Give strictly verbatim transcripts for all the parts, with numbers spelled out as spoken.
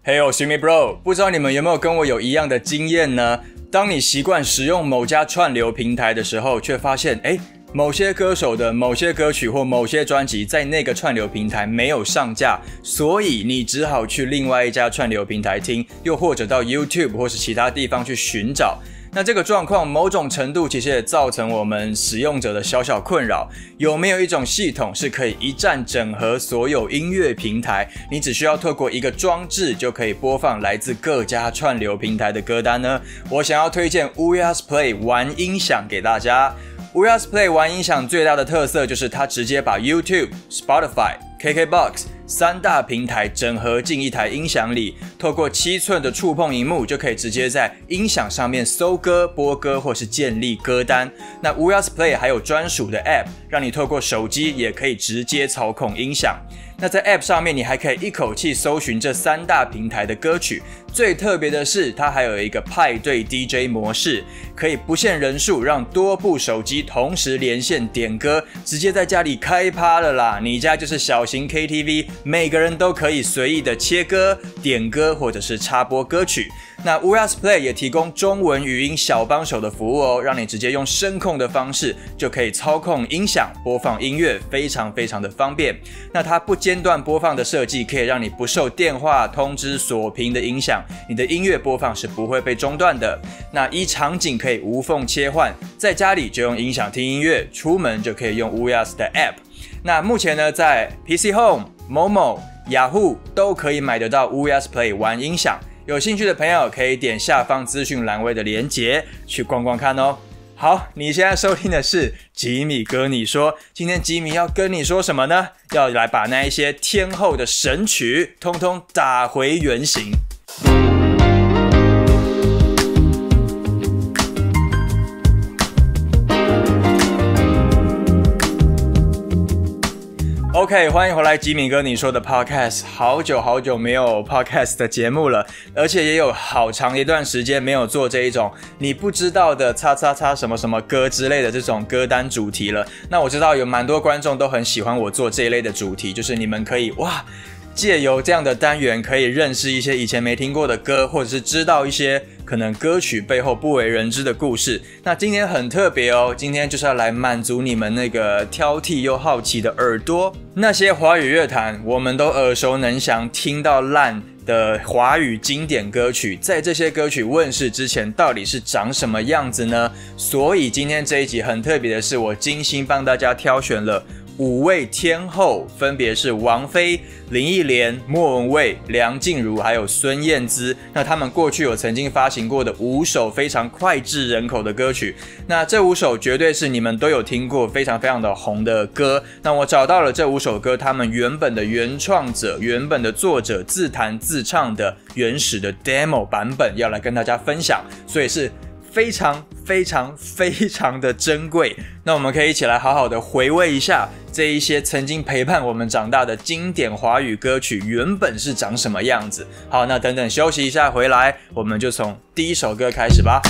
嘿呦，徐米 bro， 不知道你们有没有跟我有一样的经验呢？当你习惯使用某家串流平台的时候，却发现，诶，某些歌手的某些歌曲或某些专辑在那个串流平台没有上架，所以你只好去另外一家串流平台听，又或者到 YouTube 或是其他地方去寻找。那这个状况某种程度其实也造成我们使用者的小小困扰。有没有一种系统是可以一站整合所有音乐平台，你只需要透过一个装置就可以播放来自各家串流平台的歌单呢？我想要推荐 Ouya's Play 玩音响给大家。Ouya's Play 玩音响最大的特色就是它直接把 YouTube、Spotify、K K box 三大平台整合进一台音响里，透过七寸的触碰萤幕就可以直接在音响上面搜歌、播歌或是建立歌单。那 Ouya's Play 还有专属的 App， 让你透过手机也可以直接操控音响。那在 App 上面，你还可以一口气搜寻这三大平台的歌曲。最特别的是，它还有一个派对 D J 模式，可以不限人数，让多部手机同时连线点歌，直接在家里开趴了啦！你家就是小型 K T V， 每个人都可以随意的切歌、点歌或者是插播歌曲。那 Ouya's Play 也提供中文语音小帮手的服务哦，让你直接用声控的方式就可以操控音响播放音乐，非常非常的方便。那它不间断播放的设计，可以让你不受电话通知锁屏的影响，你的音乐播放是不会被中断的。那依场景可以无缝切换，在家里就用音响听音乐，出门就可以用 Ouya's 的 App。那目前呢，在 P C Home、Momo、Yahoo 都可以买得到 Ouya's Play 玩音响。有兴趣的朋友可以点下方资讯栏位的连结去逛逛看哦。好，你现在收听的是吉米哥你说，今天吉米要跟你说什么呢？要来把那一些天后的神曲通通打回原形。OK， 欢迎回来吉米哥你说的 Podcast。 好久好久没有 Podcast 的节目了，而且也有好长一段时间没有做这一种你不知道的叉叉叉什么什么歌之类的这种歌单主题了。那我知道有蛮多观众都很喜欢我做这一类的主题，就是你们可以哇借由这样的单元可以认识一些以前没听过的歌，或者是知道一些可能歌曲背后不为人知的故事。那今天很特别哦，今天就是要来满足你们那个挑剔又好奇的耳朵。那些华语乐坛我们都耳熟能详听到烂的华语经典歌曲，在这些歌曲问世之前到底是长什么样子呢？所以今天这一集很特别的是，我精心帮大家挑选了五位天后，分别是王菲、林忆莲、莫文蔚、梁静茹还有孙燕姿。那他们过去有曾经发行过的五首非常脍炙人口的歌曲，那这五首绝对是你们都有听过非常非常的红的歌。那我找到了这五首歌他们原本的原创者、原本的作者自弹自唱的原始的 demo 版本，要来跟大家分享，所以是非常非常非常的珍贵。那我们可以一起来好好的回味一下这一些曾经陪伴我们长大的经典华语歌曲原本是长什么样子。好，那等等休息一下回来，我们就从第一首歌开始吧。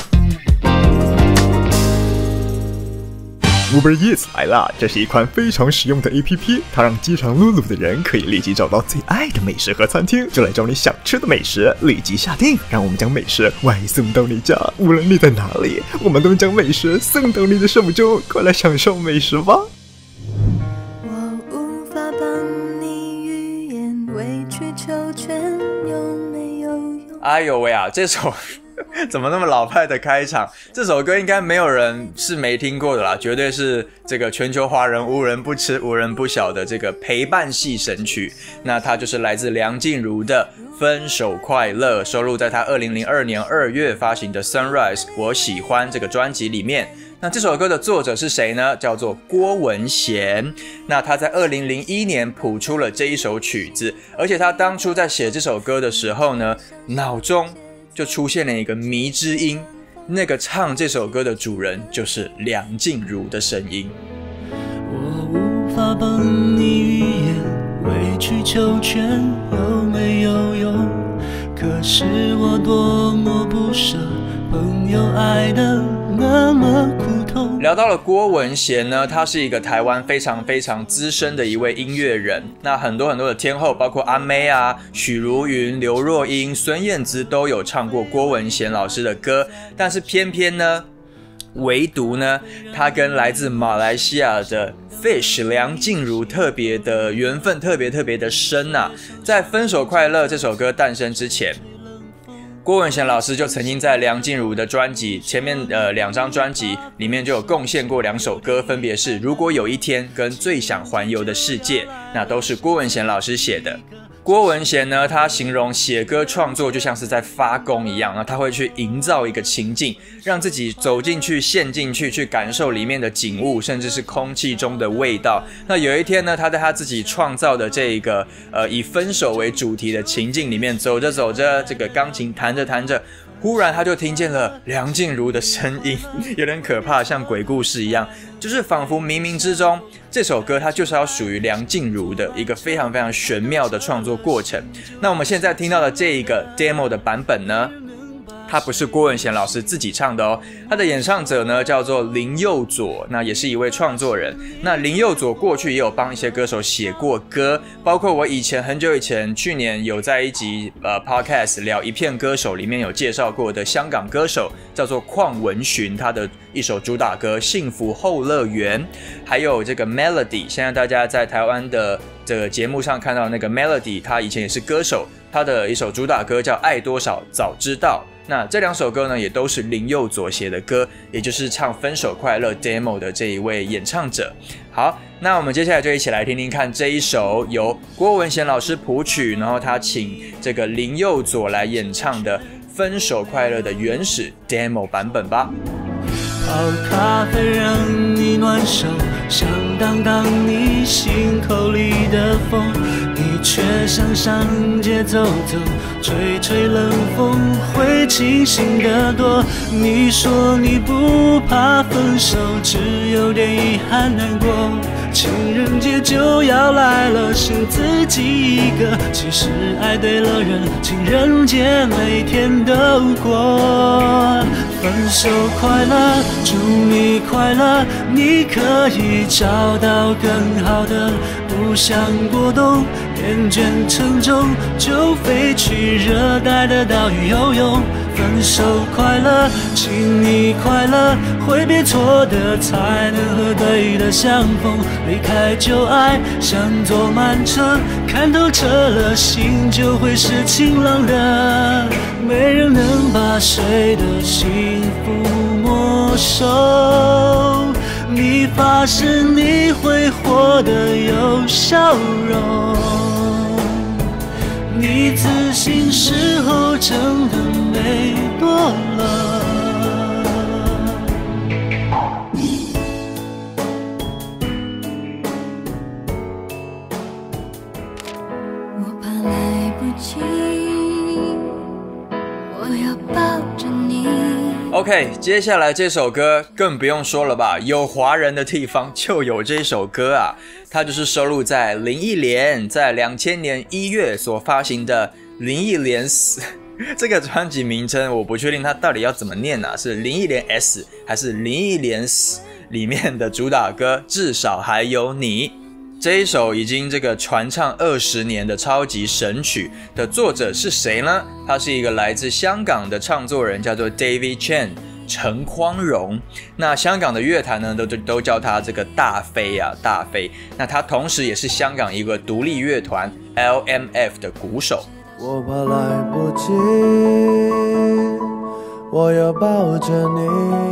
Uber Eats 来啦！这是一款非常实用的 A P P， 它让饥肠辘辘的人可以立即找到最爱的美食和餐厅，就来找你想吃的美食，立即下定，让我们将美食外送到你家，无论你在哪里，我们都将美食送到你的手中，快来享受美食吧！ 我无法帮你预言，委曲求全有没有用？ 哎呦喂啊，这首怎么那么老派的开场？这首歌应该没有人是没听过的啦，绝对是这个全球华人无人不吃无人不晓的这个陪伴系神曲。那它就是来自梁静茹的《分手快乐》，收录在她二零零二年二月发行的 Sunrise 我喜欢这个专辑里面。那这首歌的作者是谁呢？叫做郭文贤。那他在二零零一年谱出了这一首曲子，而且他当初在写这首歌的时候呢，脑中就出现了一个迷之音，那个唱这首歌的主人就是梁静茹的声音。 我无法帮你预言，委曲求全有没有用？可是我多么不舍，朋友爱的那么苦痛。 聊到了郭文贤呢，他是一个台湾非常非常资深的一位音乐人。那很多很多的天后，包括阿妹啊、许茹芸、刘若英、孙燕姿都有唱过郭文贤老师的歌，但是偏偏呢，唯独呢，他跟来自马来西亚的 Fish 梁静茹特别的缘分，特别特别的深啊。在《分手快乐》这首歌诞生之前，郭文贤老师就曾经在梁静茹的专辑前面呃两张专辑里面就有贡献过两首歌，分别是《如果有一天》跟《最想环游的世界》，那都是郭文贤老师写的。郭文贤呢，他形容写歌创作就像是在发功一样，那他会去营造一个情境，让自己走进去、陷进去，去感受里面的景物，甚至是空气中的味道。那有一天呢，他在他自己创造的这个呃以分手为主题的情境里面，走着走着，这个钢琴弹着弹着，忽然他就听见了梁静茹的声音，有点可怕，像鬼故事一样，就是仿佛冥冥之中，这首歌它就是要属于梁静茹的一个非常非常玄妙的创作过程。那我们现在听到的这一个 demo 的版本呢，它不是郭文贤老师自己唱的哦，他的演唱者呢叫做林佑佐，那也是一位创作人。那林佑佐过去也有帮一些歌手写过歌，包括我以前很久以前去年有在一集呃 podcast 聊一片歌手里面有介绍过的香港歌手叫做邝文寻，他的一首主打歌《幸福后乐园》，还有这个 Melody， 现在大家在台湾的这个节目上看到那个 Melody， 他以前也是歌手，他的一首主打歌叫《爱多少早知道》。那这两首歌呢，也都是林佑佐写的歌，也就是唱《分手快乐》 demo 的这一位演唱者。好，那我们接下来就一起来听听看这一首由郭文贤老师谱曲，然后他请这个林佑佐来演唱的《分手快乐》的原始 demo 版本吧。 泡咖啡让你暖手，想挡挡你心口里的风，你却想上街走走，吹吹冷风会清醒得多。你说你不怕分手，只有点遗憾难过，情人节就要来了，剩自己一个，其实爱对了人，情人节每天都过。分手快乐，祝你快乐，你可以找到更好的，不想过冬，厌倦沉重，就飞去热带的岛屿游泳。分手快乐，请你快乐，挥别错的，才能和对的相逢。离开旧爱，像坐慢车，看透彻了，心就会是晴朗的。没人能把谁的幸福没收，你发誓你会活得有笑容，你自信时候真的美多了。 我怕来不及，我要抱着你。 OK， 接下来这首歌更不用说了吧，有华人的地方就有这首歌啊，它就是收录在林忆莲在两千年一月所发行的林忆莲 S 这个专辑名称我不确定它到底要怎么念啊，是林忆莲 S 还是林忆莲 S 里面的主打歌至少还有你。这一首已经这个传唱二十年的超级神曲的作者是谁呢？他是一个来自香港的唱作人，叫做 David Chen 陈匡荣。那香港的乐坛呢，都都叫他这个大飞啊，大飞。那他同时也是香港一个独立乐团 L M F 的鼓手。 我怕来不及，我要抱着你，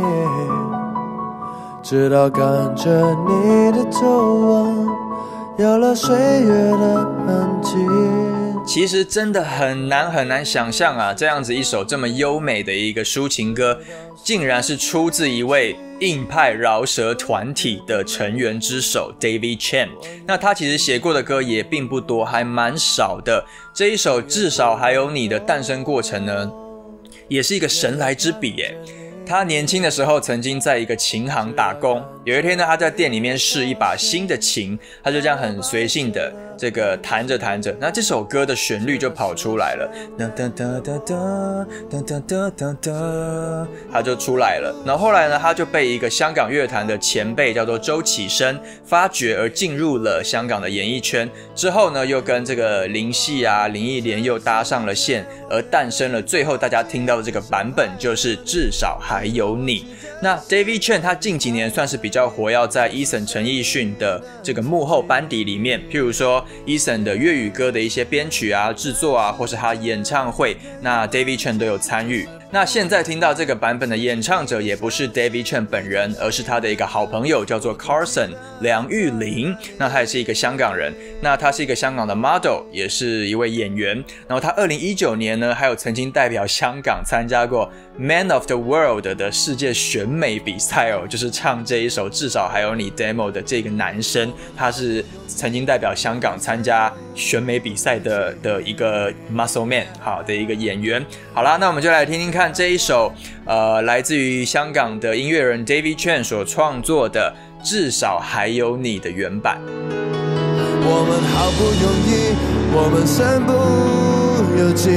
直到感觉你的皱纹有了岁月的痕迹。 其实真的很难很难想象啊，这样子一首这么优美的一个抒情歌，竟然是出自一位硬派饶舌团体的成员之手 David Chen。 那他其实写过的歌也并不多，还蛮少的。这一首至少还有你的诞生过程呢，也是一个神来之笔耶。他年轻的时候曾经在一个琴行打工， 有一天呢，他在店里面试一把新的琴，他就这样很随性的这个弹着弹着，那这首歌的旋律就跑出来了，哒哒哒哒哒哒哒哒哒哒，他就出来了。然后后来呢，他就被一个香港乐坛的前辈叫做周启生发掘，而进入了香港的演艺圈。之后呢，又跟这个林夕啊、林忆莲又搭上了线，而诞生了最后大家听到的这个版本，就是至少还有你。那 David Chen 他近几年算是比较活跃在 Eason 陈奕迅的这个幕后班底里面，譬如说 Eason 的粤语歌的一些编曲啊、制作啊，或是他演唱会，那 David Chen 都有参与。那现在听到这个版本的演唱者也不是 David Chen 本人，而是他的一个好朋友，叫做 Carson 梁玉玲。那他也是一个香港人，那他是一个香港的 model， 也是一位演员。然后他二零一九年呢，还有曾经代表香港参加过 Man of the World 的世界选美比赛哦，就是唱这一首至少还有你 demo 的这个男生，他是曾经代表香港参加选美比赛的的一个 muscle man 好的一个演员。好啦，那我们就来听听看这一首呃来自于香港的音乐人 David Chen 所创作的至少还有你的原版。 我们好不容易，我们身不由己，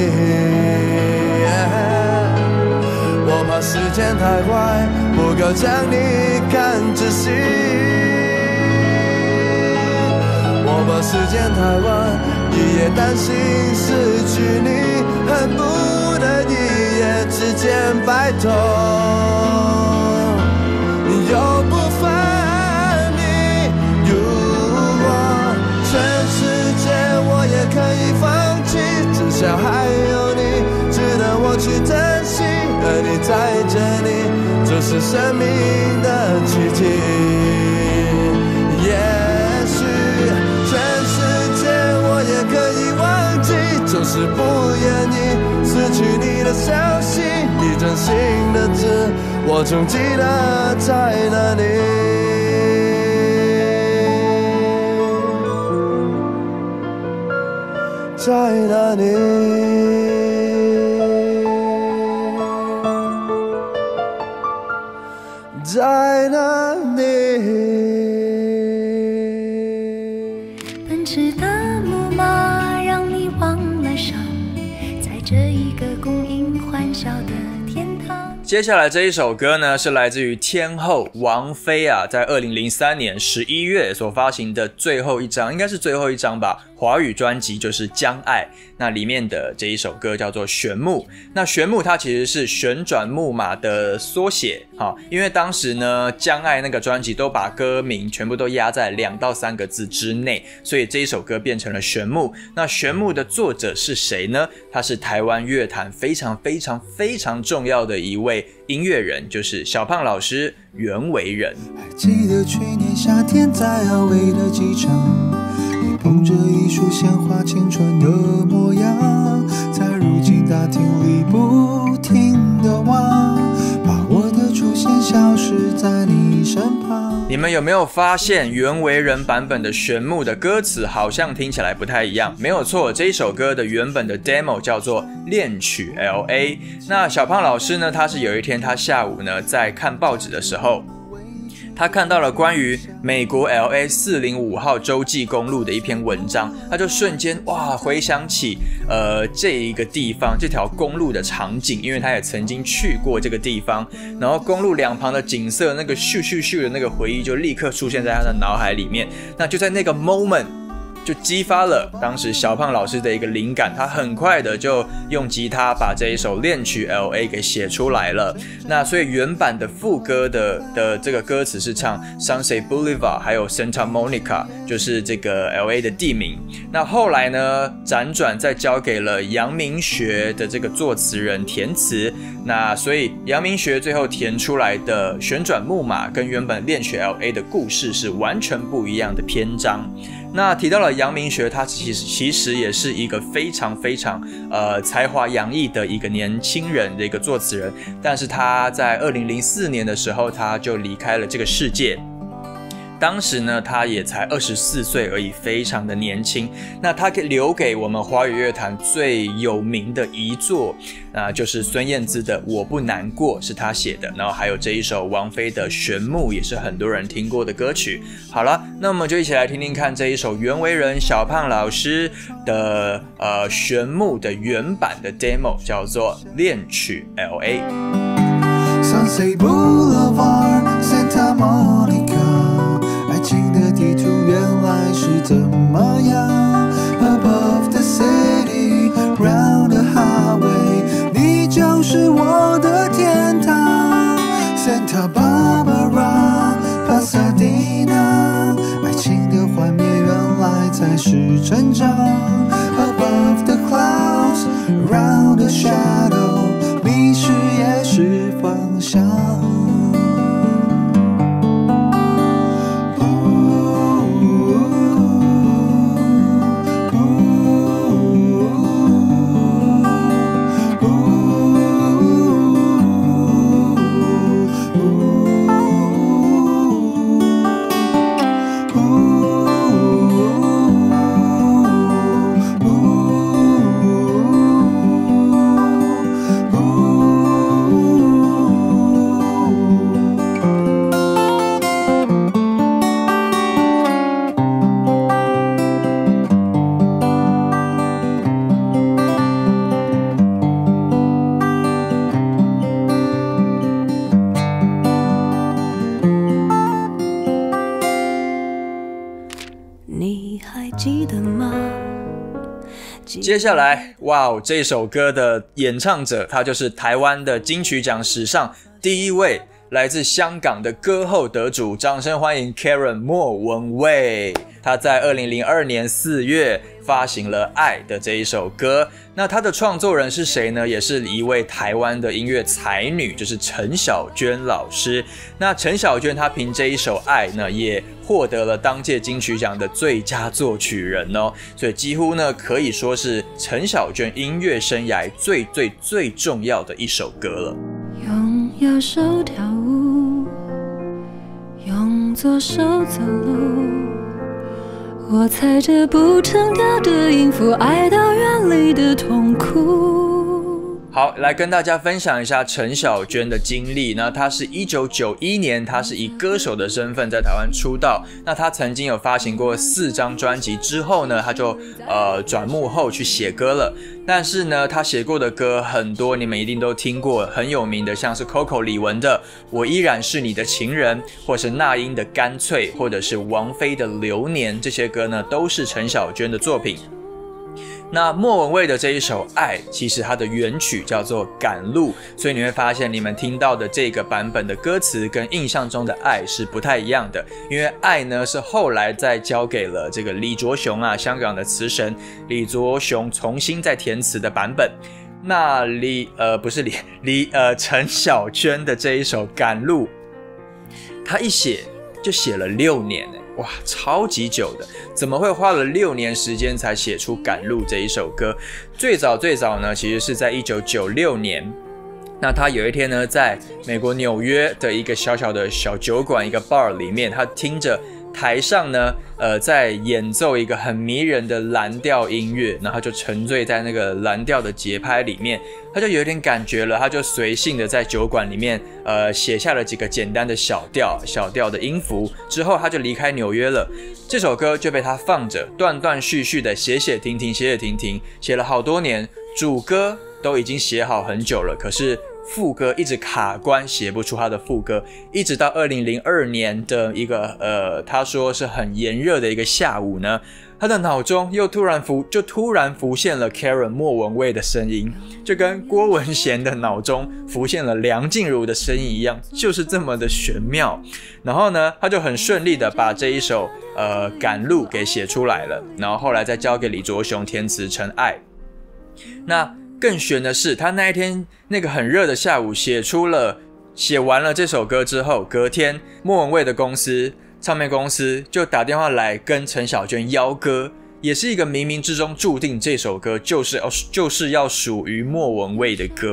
我怕时间太快，不够将你看仔细，我怕时间太晚，一夜担心失去你，恨不得一夜之间白头，又不烦你。如果全世界我也可以放弃，至少还有你值得我去珍惜，而你在这里就是生命的奇迹。也许全世界我也可以忘记，就是不愿意失去你的消息，你真心的字我总记得在哪里，在哪里，在哪里。 奔驰的木马让你忘了伤，在这一个供应欢笑的天堂。 接下来这一首歌呢，是来自于天后王菲啊，在二零零三年十一月所发行的最后一张，应该是最后一张吧，华语专辑就是《将爱》。那里面的这一首歌叫做《旋木》。那旋木它其实是旋转木马的缩写，好，因为当时呢，《将爱》那个专辑都把歌名全部都压在两到三个字之内，所以这一首歌变成了旋木。那旋木的作者是谁呢？他是台湾乐坛非常非常非常重要的一位音乐人，就是小胖老师袁惟仁。 还记得去年夏天在阿威的机场，你捧着一束鲜花，青春的模样，在如今大厅里不停地望，把我的出现消失在你身旁。 你们有没有发现袁惟仁版本的旋木的歌词好像听起来不太一样？没有错，这一首歌的原本的 demo 叫做恋曲 L A。 那小胖老师呢，他是有一天他下午呢在看报纸的时候，他看到了关于美国 L A 四零五号洲际公路的一篇文章，他就瞬间哇回想起呃这一个地方这条公路的场景，因为他也曾经去过这个地方，然后公路两旁的景色，那个咻咻咻的那个回忆就立刻出现在他的脑海里面。那就在那个 moment就激发了当时小胖老师的一个灵感，他很快的就用吉他把这一首恋曲 L A 给写出来了。那所以原版的副歌的的这个歌词是唱 Sunset Boulevard 还有 Santa Monica， 就是这个 L A 的地名。那后来呢辗转再交给了杨明学的这个作词人填词，那所以杨明学最后填出来的旋转木马跟原本恋曲 L A 的故事是完全不一样的篇章。那提到了杨明学，他其实其实也是一个非常非常呃才华洋溢的一个年轻人的一个作词人，但是他在二零零四年的时候他就离开了这个世界。 当时呢，他也才二十四岁而已，非常的年轻。那他留给我们华语乐坛最有名的遗作，那就是孙燕姿的《我不难过》，是他写的。然后还有这一首王菲的《玄牧》，也是很多人听过的歌曲。好了，那我们就一起来听听看这一首袁惟仁小胖老师的呃《玄牧》的原版的 demo， 叫做《恋曲 L A》。Sunset Boulevard Santa Monica， 爱情的地图原来是这么样。Above the city, round the highway， 你就是我的天堂。Santa Barbara, Pasadena， 爱情的幻灭原来才是成长。Above the clouds, round the shadow， 迷失也是方向。 接下来，哇哦，这首歌的演唱者，他就是台湾的金曲奖史上第一位来自香港的歌后得主，掌声欢迎 Karen 莫文蔚。他在二零零二年四月发行了《爱》的这一首歌。那他的创作人是谁呢？也是一位台湾的音乐才女，就是陈小娟老师。那陈小娟她凭这一首《爱》呢，也获得了当届金曲奖的最佳作曲人哦，所以几乎呢可以说是陈小娟音乐生涯最最最重要的一首歌了。 用右手跳舞，用左手走路，我踩着不成调的音符，爱到远离的痛苦。 好，来跟大家分享一下陈小娟的经历。那她是一九九一年，她是以歌手的身份在台湾出道。那她曾经有发行过四张专辑，之后呢，她就呃转幕后去写歌了。但是呢，她写过的歌很多，你们一定都听过，很有名的，像是 Coco 李玟的《我依然是你的情人》，或是那英的《干脆》，或者是王菲的《流年》，这些歌呢都是陈小娟的作品。那莫文蔚的这一首《爱》，其实它的原曲叫做《赶路》，所以你会发现你们听到的这个版本的歌词跟印象中的《爱》是不太一样的，因为《爱》呢是后来再交给了这个李卓雄啊，香港的词神李卓雄重新再填词的版本。那李呃不是李李呃陈小娟的这一首《赶路》，他一写就写了六年欸。哇，超级久的，怎么会花了六年时间才写出《赶路》这一首歌？最早最早呢，其实是在一九九六年。那他有一天呢，在美国纽约的一个小小的小酒馆，一个 bar 里面，他听着台上呢，呃，在演奏一个很迷人的蓝调音乐，然后他就沉醉在那个蓝调的节拍里面，他就有点感觉了，他就随性的在酒馆里面，呃，写下了几个简单的小调、小调的音符，之后他就离开纽约了。这首歌就被他放着，断断续续的写写停停，写写停停，写了好多年，主歌都已经写好很久了，可是副歌一直卡关，写不出他的副歌，一直到二零零二年的一个呃，他说是很炎热的一个下午呢，他的脑中又突然浮就突然浮现了 Karen 莫文蔚的声音，就跟郭文贤的脑中浮现了梁静茹的声音一样，就是这么的玄妙。然后呢，他就很顺利的把这一首呃赶路给写出来了，然后后来再交给李卓雄填词成爱。那更悬的是，他那一天那个很热的下午写出了写完了这首歌之后，隔天莫文蔚的公司唱片公司就打电话来跟陈小娟邀歌，也是一个冥冥之中注定这首歌就是要就是要属于莫文蔚的歌啊。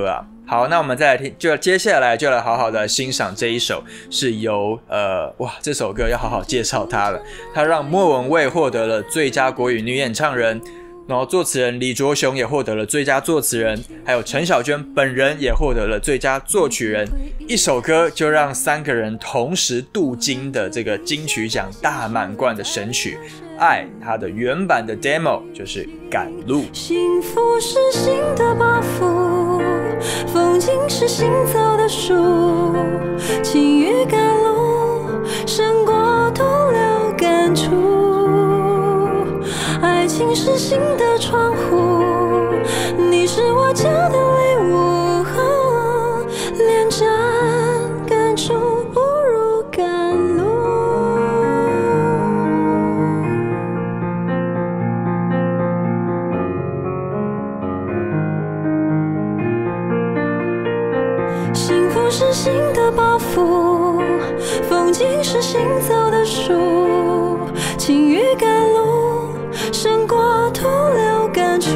好，那我们再来听，就接下来就来好好的欣赏这一首，是由呃，哇，这首歌要好好介绍它了。它让莫文蔚获得了最佳国语女演唱人，然后作词人李卓雄也获得了最佳作词人，还有陈小娟本人也获得了最佳作曲人。一首歌就让三个人同时镀金的这个金曲奖大满贯的神曲《爱》，它的原版的 demo 就是《赶路》。 幸福是新的包袱，风景是行走的树，情与赶路胜过徒留感触，爱情是新的窗户，你是我家的礼物，连站感触不如赶路。幸福是新的包袱，风景是行走的树，情与赶路胜过徒留感触，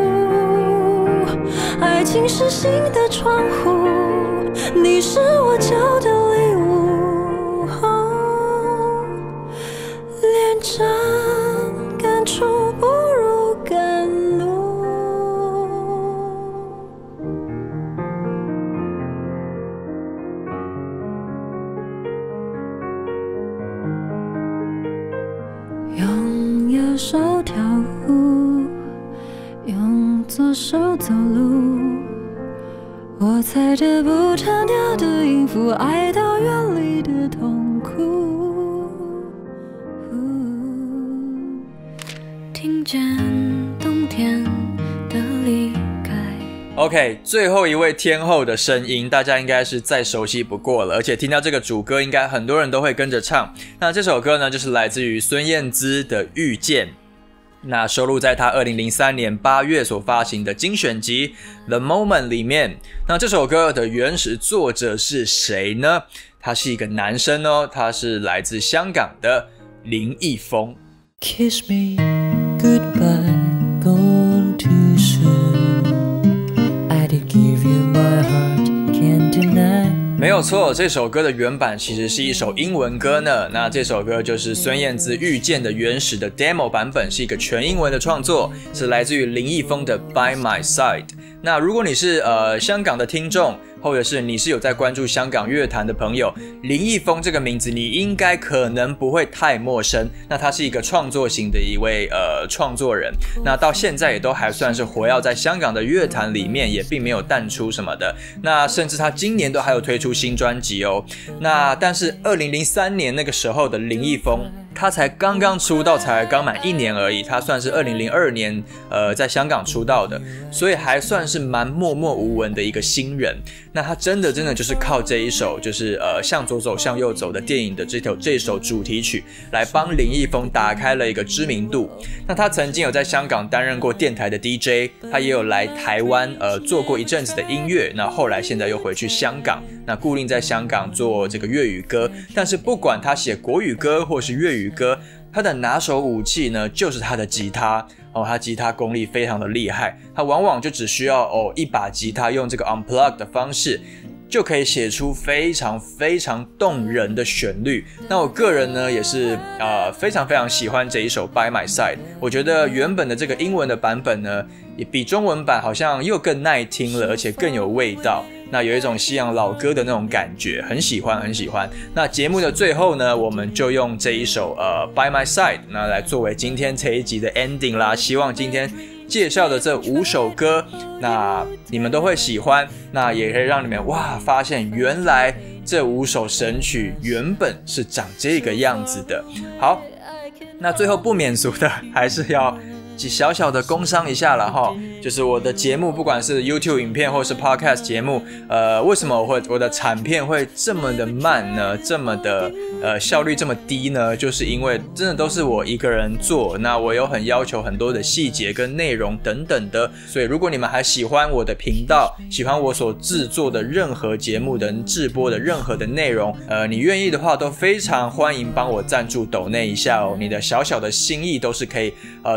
爱情是新的窗户，你是我交的礼物，连站感触不如赶路。用右手跳舞，用左手走路，我踩着不唱调的音符，爱到远离的痛苦，听见冬天的离开。 OK， 最后一位天后的声音，大家应该是再熟悉不过了，而且听到这个主歌，应该很多人都会跟着唱。那这首歌呢，就是来自于孙燕姿的《遇见》，那收录在她二零零三年八月所发行的精选集《The Moment》里面。那这首歌的原始作者是谁呢？他是一个男生哦，他是来自香港的林奕峰。 Kiss me goodbye, gone too soon. I did give you my heart, can't deny. 没有错，这首歌的原版其实是一首英文歌呢。那这首歌就是孙燕姿《遇见》的原始的 demo 版本，是一个全英文的创作，是来自于林奕峰的《By My Side》。那如果你是呃香港的听众，或者是你是有在关注香港乐坛的朋友，林奕峰这个名字你应该可能不会太陌生。那他是一个创作型的一位呃创作人，那到现在也都还算是活跃在香港的乐坛里面，也并没有淡出什么的。那甚至他今年都还有推出新专辑哦。那但是二零零三年那个时候的林奕峰，他才刚刚出道，才刚满一年而已。他算是二零零二年呃在香港出道的，所以还算是蛮默默无闻的一个新人。那他真的真的就是靠这一首就是呃向左走向右走的电影的这首这首主题曲来帮林奕峰打开了一个知名度。那他曾经有在香港担任过电台的 D J， 他也有来台湾呃做过一阵子的音乐。那后来现在又回去香港，那固定在香港做这个粤语歌。但是不管他写国语歌或是粤语歌，他的拿手武器呢就是他的吉他哦，他吉他功力非常的厉害，他往往就只需要哦一把吉他，用这个 unplug 的方式就可以写出非常非常动人的旋律。那我个人呢也是呃非常非常喜欢这一首 By My Side， 我觉得原本的这个英文的版本呢也比中文版好像又更耐听了，而且更有味道。那有一种西洋老歌的那种感觉，很喜欢很喜欢。那节目的最后呢，我们就用这一首呃 By My Side 那来作为今天这一集的 ending 啦。希望今天介绍的这五首歌，那你们都会喜欢，那也可以让你们哇发现原来这五首神曲原本是长这个样子的。好，那最后不免俗的还是要小小的工商一下了哈，就是我的节目不管是 YouTube 影片或是 Podcast 节目，呃，为什么我会我的产片会这么的慢呢？这么的呃效率这么低呢？就是因为真的都是我一个人做，那我有很要求很多的细节跟内容等等的，所以如果你们还喜欢我的频道，喜欢我所制作的任何节目的制播的任何的内容，呃，你愿意的话都非常欢迎帮我赞助抖内一下哦，你的小小的心意都是可以呃推进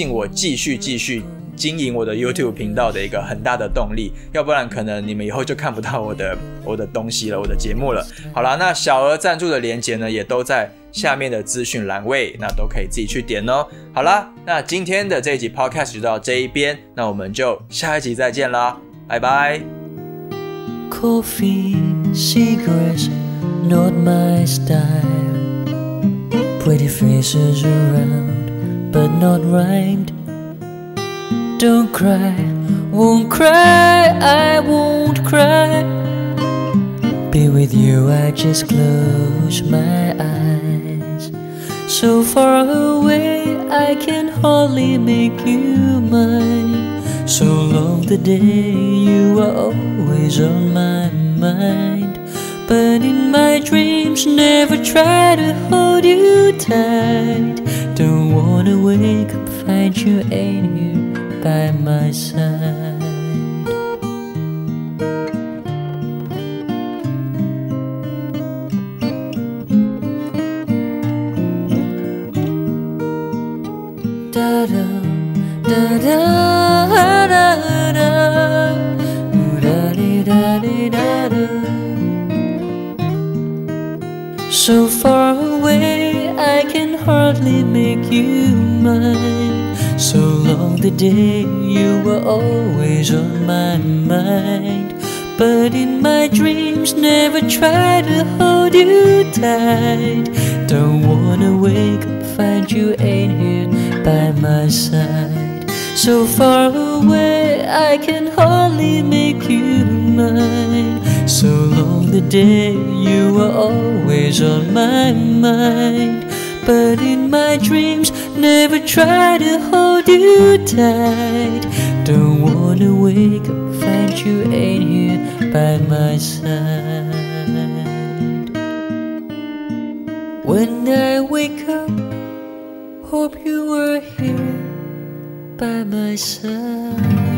信我继续继续经营我的 YouTube 频道的一个很大的动力，要不然可能你们以后就看不到我的我的东西了，我的节目了。好啦，那小额赞助的连结呢，也都在下面的资讯栏位，那都可以自己去点哦。好啦，那今天的这一集 Podcast 就到这一边，那我们就下一集再见啦，拜拜。 Coffee, cigarettes, not my style. Pretty faces around, but not rhymed. Don't cry, won't cry, I won't cry. Be with you, I just close my eyes. So far away, I can hardly make you mine. So long the day you are always on my mind. But in my dreams, never try to hold you tight. Don't wanna wake up, find you ain't here by my side. Da da da da da da da da da da da. So far away, I can hardly make you mine. So long the day you were always on my mind. But in my dreams, never try to hold you tight. Don't wanna wake up, find you ain't here by my side. So far away, I can hardly make you mine. So long the day you were always on my mind. But in my dreams, never try to hold you tight. Don't wanna wake up, find you ain't here by my side. When I wake up, hope you were here by my side.